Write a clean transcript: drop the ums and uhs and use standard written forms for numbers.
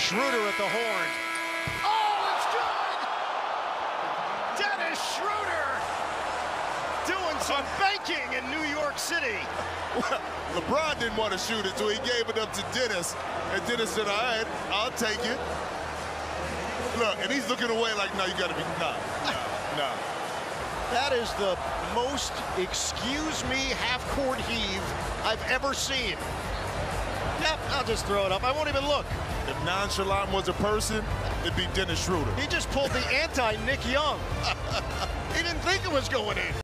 Schroder at the horn. Oh, it's good! Dennis Schroder doing some banking in New York City. LeBron didn't want to shoot it, so he gave it up to Dennis. And Dennis said, all right, I'll take it. Look, and he's looking away like, no, you got to be, no. That is the most excuse-me half-court heave I've ever seen. Yep, I'll just throw it up. I won't even look. If nonchalant was a person, it'd be Dennis Schroder. He just pulled the anti-Nick Young. He didn't think it was going in.